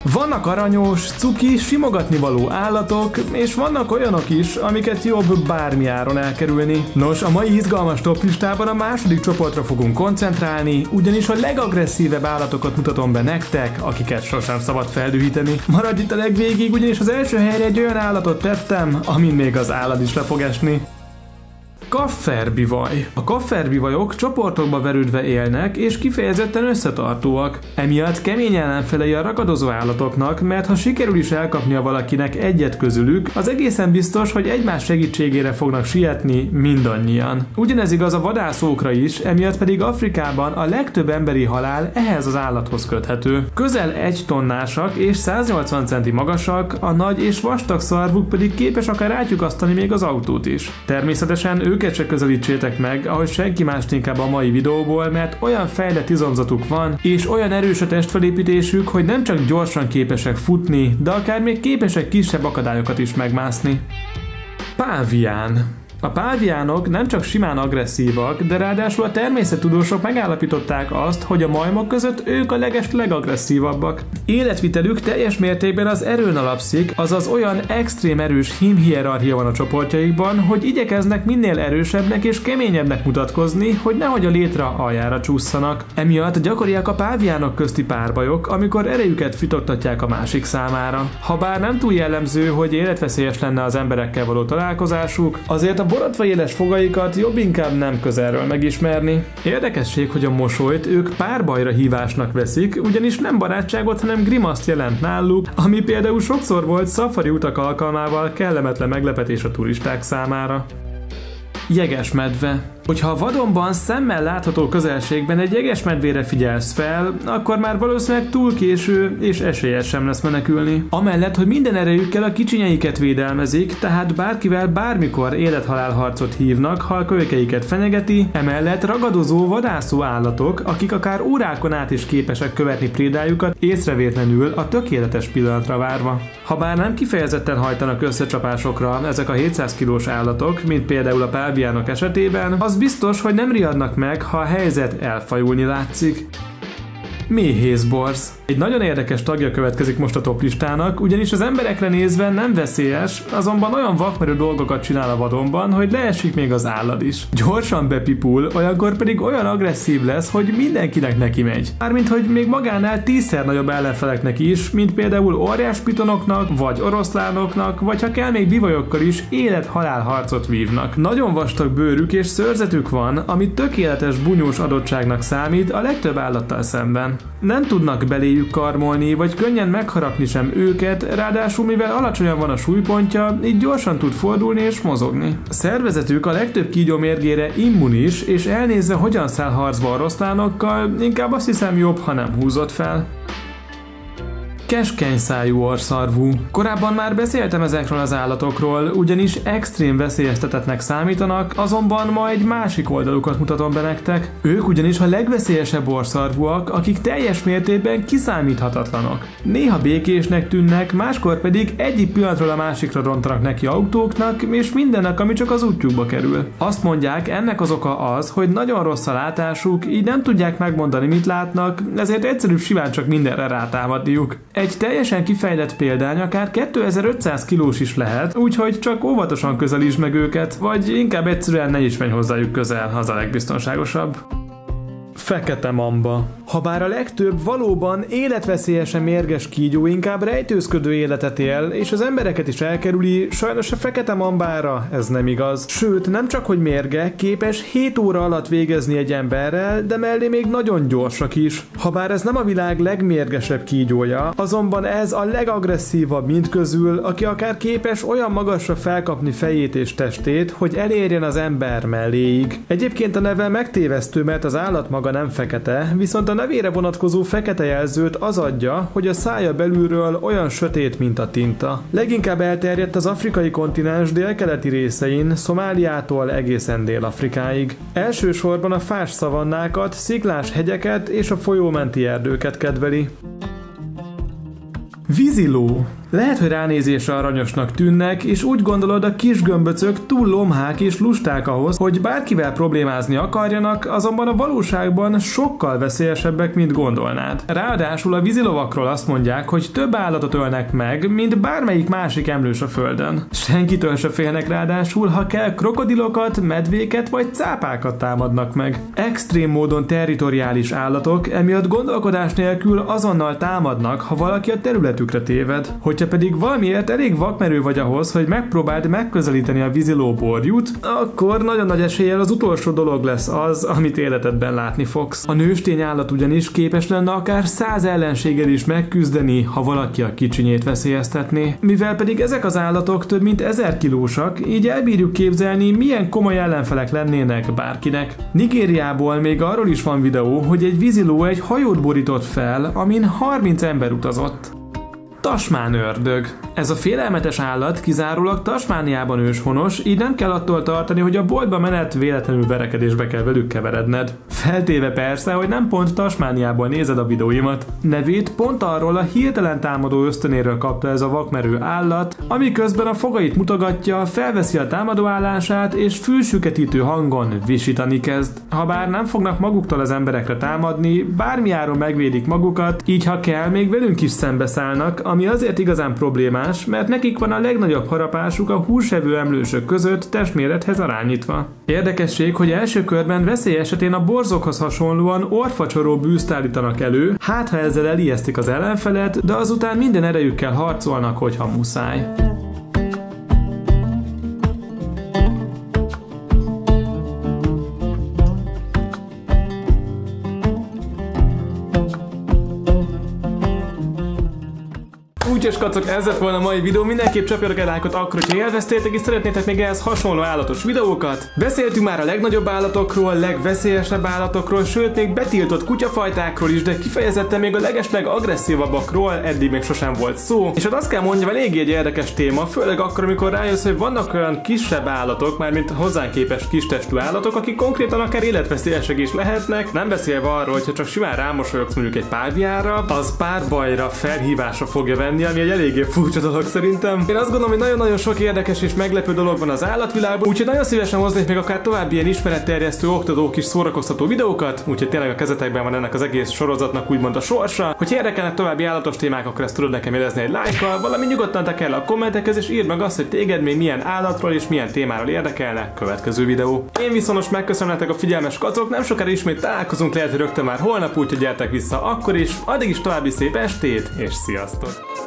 Vannak aranyos, cuki, simogatnivaló állatok, és vannak olyanok is, amiket jobb bármi áron elkerülni. Nos, a mai izgalmas toplistában a második csoportra fogunk koncentrálni, ugyanis a legagresszívebb állatokat mutatom be nektek, akiket sosem szabad feldühíteni. Maradj itt a legvégig, ugyanis az első helyre egy olyan állatot tettem, amin még az állat is le fog esni. Kafferbivaj. A kafferbivajok csoportokba verődve élnek és kifejezetten összetartóak. Emiatt kemény ellenfelei a ragadozó állatoknak, mert ha sikerül is elkapnia valakinek egyet közülük, az egészen biztos, hogy egymás segítségére fognak sietni mindannyian. Ugyanez igaz a vadászókra is, emiatt pedig Afrikában a legtöbb emberi halál ehhez az állathoz köthető. Közel 1 tonnásak és 180 centi magasak, a nagy és vastag szarvuk pedig képes akár átlyukasztani még az autót is. Természetesen őket se közelítsétek meg, ahogy senki mást inkább a mai videóból, mert olyan fejlett izomzatuk van, és olyan erős a testfelépítésük, hogy nem csak gyorsan képesek futni, de akár még képesek kisebb akadályokat is megmászni. Pávián. A páviánok nem csak simán agresszívak, de ráadásul a természettudósok megállapították azt, hogy a majmok között ők a legagresszívabbak. Életvitelük teljes mértékben az erőn alapszik, azaz olyan extrém erős hímhierarchia van a csoportjaikban, hogy igyekeznek minél erősebbnek és keményebbnek mutatkozni, hogy nehogy a létra aljára csússzanak. Emiatt gyakoriak a páviánok közti párbajok, amikor erejüket fitoktatják a másik számára. Habár nem túl jellemző, hogy életveszélyes lenne az emberekkel való találkozásuk, azért a borotva éles fogaikat jobb inkább nem közelről megismerni. Érdekesség, hogy a mosolyt ők párbajra hívásnak veszik, ugyanis nem barátságot, hanem grimaszt jelent náluk, ami például sokszor volt szafari utak alkalmával kellemetlen meglepetés a turisták számára. Jegesmedve. Hogyha a vadonban szemmel látható közelségben egy jegesmedvére figyelsz fel, akkor már valószínűleg túl késő és esélyes sem lesz menekülni. Amellett, hogy minden erejükkel a kicsinyeiket védelmezik, tehát bárkivel bármikor élet-halál harcot hívnak, ha a kölykeiket fenyegeti, emellett ragadozó, vadászó állatok, akik akár órákon át is képesek követni prédájukat észrevétlenül a tökéletes pillanatra várva. Habár nem kifejezetten hajtanak összecsapásokra ezek a 700 kilós állatok, mint például a páviánok esetében, az biztos, hogy nem riadnak meg, ha a helyzet elfajulni látszik. Méhészborz. Egy nagyon érdekes tagja következik most a toplistának, ugyanis az emberekre nézve nem veszélyes, azonban olyan vakmerő dolgokat csinál a vadonban, hogy leesik még az állat is. Gyorsan bepipul, olyankor pedig olyan agresszív lesz, hogy mindenkinek neki megy. Mármint, hogy még magánál 10-szer nagyobb ellenfeleknek is, mint például óriás pitonoknak, vagy oroszlánoknak, vagy ha kell még bivajokkal is élet-halál harcot vívnak. Nagyon vastag bőrük és szőrzetük van, ami tökéletes bunyós adottságnak számít a legtöbb állattal szemben. Nem tudnak beléjük karmolni, vagy könnyen megharapni sem őket, ráadásul mivel alacsonyan van a súlypontja, így gyorsan tud fordulni és mozogni. A szervezetük a legtöbb kígyó mérgére immunis, és elnézve hogyan száll harcba oroszlánokkal, inkább azt hiszem jobb, ha nem húzott fel. Keskeny szájú orrszarvú. Korábban már beszéltem ezekről az állatokról, ugyanis extrém veszélyeztetettnek számítanak, azonban ma egy másik oldalukat mutatom be nektek. Ők ugyanis a legveszélyesebb orrszarvúak, akik teljes mértékben kiszámíthatatlanok. Néha békésnek tűnnek, máskor pedig egyik pillanatról a másikra rontanak neki autóknak, és mindennek, ami csak az útjukba kerül. Azt mondják, ennek az oka az, hogy nagyon rossz a látásuk, így nem tudják megmondani, mit látnak, ezért egyszerűbb simán csak mindenre rátámadniuk. Egy teljesen kifejlett példány akár 2500 kilós is lehet, úgyhogy csak óvatosan közelítsd meg őket, vagy inkább egyszerűen ne is menj hozzájuk közel, az a legbiztonságosabb. Fekete mamba. Habár a legtöbb valóban életveszélyesen mérges kígyó inkább rejtőzködő életet él, és az embereket is elkerüli, sajnos a fekete mambára ez nem igaz. Sőt, nem csak hogy mérge, képes 7 óra alatt végezni egy emberrel, de mellé még nagyon gyorsak is. Habár ez nem a világ legmérgesebb kígyója, azonban ez a legagresszívabb mindközül, aki akár képes olyan magasra felkapni fejét és testét, hogy elérjen az ember melléig. Egyébként a neve megtévesztő, mert az állat maga nem fekete, viszont a nevére vonatkozó fekete jelzőt az adja, hogy a szája belülről olyan sötét, mint a tinta. Leginkább elterjedt az afrikai kontinens délkeleti részein, Szomáliától egészen Dél-Afrikáig. Elsősorban a fás szavannákat, sziklás hegyeket és a folyómenti erdőket kedveli. Víziló. Lehet, hogy ránézésre aranyosnak tűnnek, és úgy gondolod, a kis gömböcök túl lomhák és lusták ahhoz, hogy bárkivel problémázni akarjanak, azonban a valóságban sokkal veszélyesebbek, mint gondolnád. Ráadásul a vízilovakról azt mondják, hogy több állatot ölnek meg, mint bármelyik másik emlős a földön. Senkitől se félnek ráadásul, ha kell, krokodilokat, medvéket vagy cápákat támadnak meg. Extrém módon territoriális állatok, emiatt gondolkodás nélkül azonnal támadnak, ha valaki a területükre téved. Hogyha pedig valamiért elég vakmerő vagy ahhoz, hogy megpróbáld megközelíteni a víziló borjút, akkor nagyon nagy eséllyel az utolsó dolog lesz az, amit életedben látni fogsz. A nőstény állat ugyanis képes lenne akár 100 ellenséggel is megküzdeni, ha valaki a kicsinyét veszélyeztetné. Mivel pedig ezek az állatok több mint 1000 kilósak, így elbírjuk képzelni, milyen komoly ellenfelek lennének bárkinek. Nigériából még arról is van videó, hogy egy víziló egy hajót borított fel, amin 30 ember utazott. Tasmánördög. Ez a félelmetes állat kizárólag Tasmániában őshonos, így nem kell attól tartani, hogy a boltba menet véletlenül verekedésbe kell velük keveredned. Feltéve persze, hogy nem pont Tasmániából nézed a videóimat. Nevét pont arról a hirtelen támadó ösztönéről kapta ez a vakmerő állat, ami közben a fogait mutogatja, felveszi a támadó állását és fülsüketítő hangon visítani kezd. Habár nem fognak maguktól az emberekre támadni, bármiáron megvédik magukat, így ha kell, még velünk is szembeszállnak, ami azért igazán problémás, mert nekik van a legnagyobb harapásuk a húsevő emlősök között testmérethez arányítva. Érdekesség, hogy első körben veszély esetén a borzokhoz hasonlóan orfacsoró bűzt állítanak elő, hát ha ezzel elijesztik az ellenfelet, de azután minden erejükkel harcolnak, hogyha muszáj. Úgyhogy kacok, ez lett volna a mai videó, mindenképp csapjatok egy lájkot akkor, hogyha élveztétek, és szeretnétek még ehhez hasonló állatos videókat. Beszéltünk már a legnagyobb állatokról, legveszélyesebb állatokról, sőt még betiltott kutyafajtákról is, de kifejezetten még a legesleg agresszívabbakról eddig még sosem volt szó. És hát azt kell mondjam, eléggé egy érdekes téma, főleg akkor, amikor rájössz, hogy vannak olyan kisebb állatok, mármint hozzánk képest kistestű állatok, akik konkrétan akár életveszélyesek is lehetnek, nem beszélve arról, hogyha csak simán rámosolyogsz mondjuk egy páviánra, az párbajra, felhívásra fogja venni, ami egy eléggé furcsa dolog szerintem. Én azt gondolom, hogy nagyon-nagyon sok érdekes és meglepő dolog van az állatvilágban, úgyhogy nagyon szívesen hoznék még akár további ilyen ismeretterjesztő, oktató, kis szórakoztató videókat, úgyhogy tényleg a kezetekben van ennek az egész sorozatnak úgymond a sorsa. Hogy érdekelnek további állatos témák, akkor ezt tudod nekem jelezni egy lájkkal, valami nyugodtan tekerj le a kommentekhez, és írd meg azt, hogy téged még milyen állatról és milyen témáról érdekelne következő videó. Én viszont megköszönöm nektek a figyelmes kacok, nem sokára ismét találkozunk, lehet, hogy rögtön már holnap, úgyhogy gyertek vissza akkor is, addig is további szép estét, és sziasztok!